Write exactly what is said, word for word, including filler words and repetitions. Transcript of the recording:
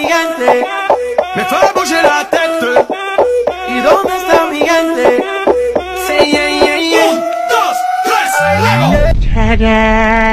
mi gente? Me fais bouger la tête. ¿Y dónde está mi gente? Sí, yeah, yeah, yeah. Un, dos, tres, luego.